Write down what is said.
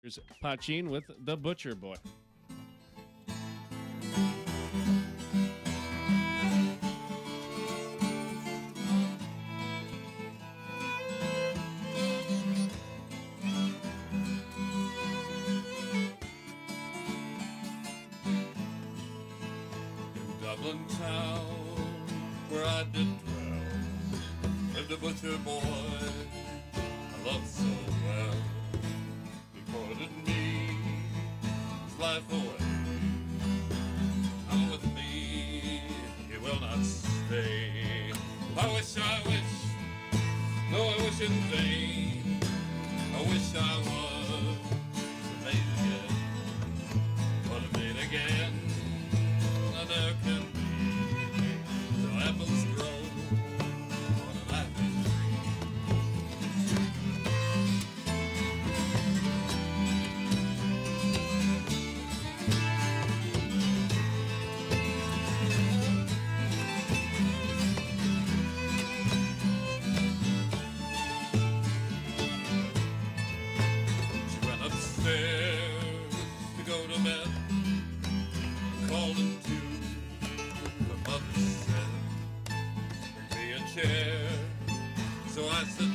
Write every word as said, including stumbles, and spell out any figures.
Here's Poitin with The Butcher Boy. Dublin town, where I did dwell, lived a butcher boy I loved so well. He courted me, his life away. Now with me, he will not stay. I wish, I wish, no, I wish in vain. I wish I was made again, but made again. There can be no apples grow on an apple tree. She went upstairs to go to bed, called him to. Mother said, bring me a chair. So I said,